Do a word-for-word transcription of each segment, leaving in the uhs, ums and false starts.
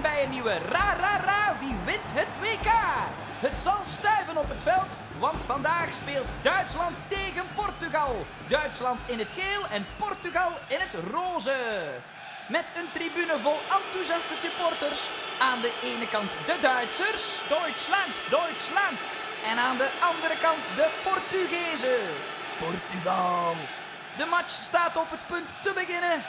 bij een nieuwe Ra Ra Ra Wie wint het W K? Het zal stuiven op het veld, want vandaag speelt Duitsland tegen Portugal. Duitsland in het geel en Portugal in het roze. Met een tribune vol enthousiaste supporters. Aan de ene kant de Duitsers. Duitsland, Duitsland. En aan de andere kant de Portugezen. Portugal. De match staat op het punt te beginnen.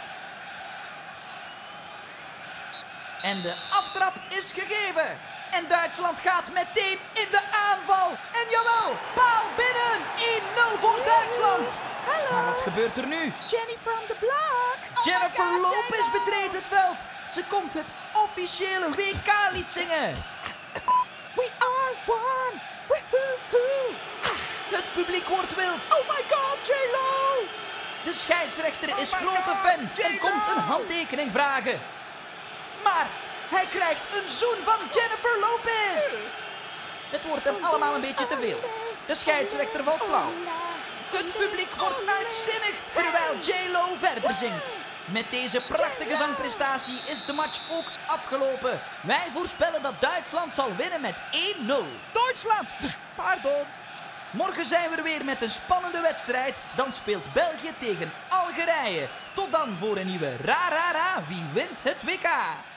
En de aftrap is gegeven. En Duitsland gaat meteen in de aanval. En jawel, paal binnen. één nul voor Duitsland. Hallo. Maar wat gebeurt er nu? Jenny from the block. Oh Jennifer my God, Lopez J-Lo. betreedt het veld. Ze komt het officiële W K-lied zingen. We are one. Woohoo. Het publiek wordt wild. Oh my God, J-Lo. De scheidsrechter is my grote God, fan en J-Lo. komt een handtekening vragen. Maar hij krijgt een zoen van Jennifer Lopez. Het wordt hem allemaal een beetje te veel. De scheidsrechter valt flauw. Het publiek wordt uitzinnig terwijl J-Lo verder zingt. Met deze prachtige zangprestatie is de match ook afgelopen. Wij voorspellen dat Duitsland zal winnen met één nul. Duitsland. Pardon. Morgen zijn we er weer met een spannende wedstrijd. Dan speelt België tegen Algerije. Tot dan voor een nieuwe Ra Ra Ra Wie wint het W K?